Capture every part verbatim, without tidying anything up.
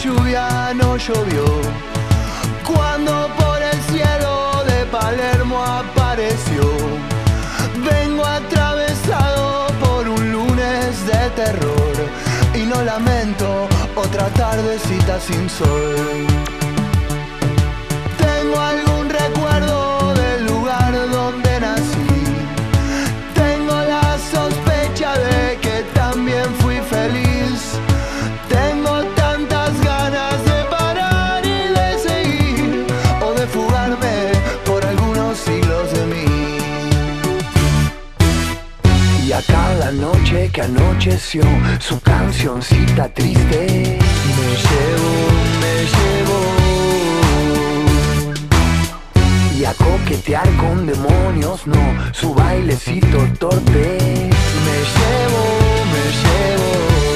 lluvia no llovió, cuando por el cielo de Palermo apareció. Vengo atravesado por un lunes de terror y no lamento otra tardecita sin sol. Tengo algún recuerdo del lugar donde nací, tengo la sospecha de que también fui feliz. Tengo tantas ganas de parar y de seguir, o de fugarme por algunos siglos de mí. Y a cada noche que anocheció, su cancioncita triste me llevo, me llevo. Y a coquetear con demonios, no, su bailecito torpe me llevo, me llevo.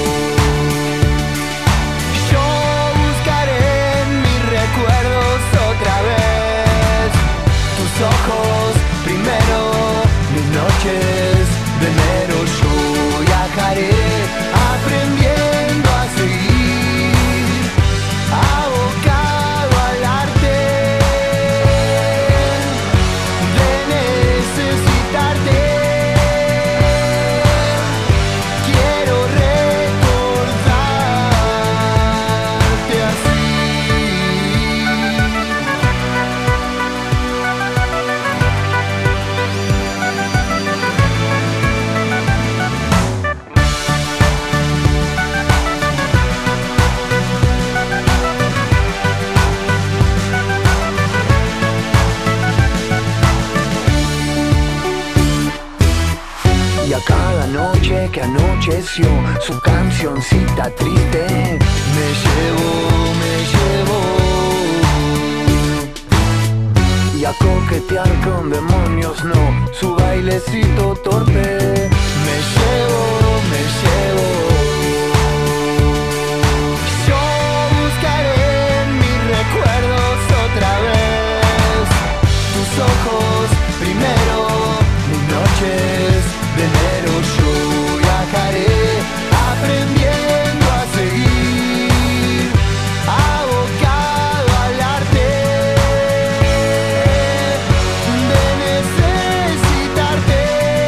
Yo buscaré en mis recuerdos otra vez tus ojos primero, mis noches de enero. Yo viajaré aprendiendo a seguir, abocado al arte de necesitarte. Quiero recordarte así. Y a cada noche que anocheció, su cancioncita triste me llevo, me llevo. Y a coquetear con demonios, no, su bailecito torpe me llevo, me llevo. Yo buscaré en mis recuerdos otra vez tus ojos primero, mis noches de enero. Yo viajaré aprendiendo a seguir, abocado al arte de necesitarte.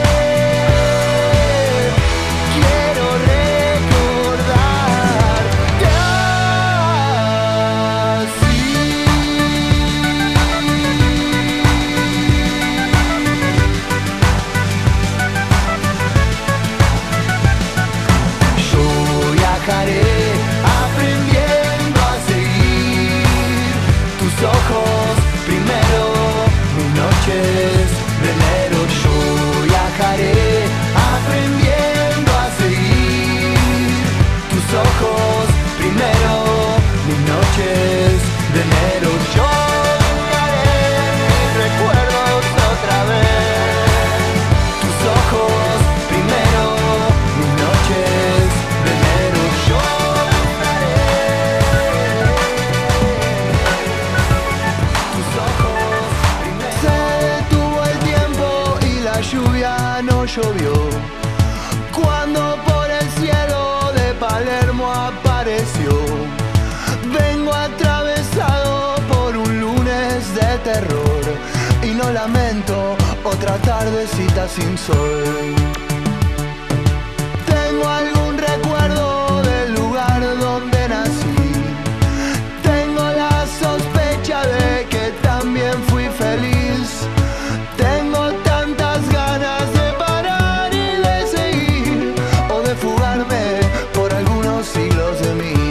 Quiero recordarte así. Yo viajaré aprendiendo a seguir tus ojos primero, mis noches de enero. Yo viajaré aprendiendo a seguir tus ojos primero, mis noches de enero. Yo buscaré mis recuerdos otra vez tus ojos primero, mis noches de enero. Yo buscaré tus ojos primero. Se detuvo el tiempo y la lluvia no llovió, cuando por el cielo de Palermo apareció. Vengo atravesado por un lunes de terror y no lamento otra tardecita sin sol. Tengo algún recuerdo del lugar donde nací, tengo la sospecha de que también fui feliz. Tengo tantas ganas de parar y de seguir, o de fugarme por algunos siglos de mí.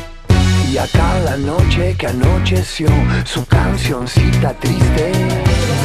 Y a cada noche que anocheció, su cancioncita triste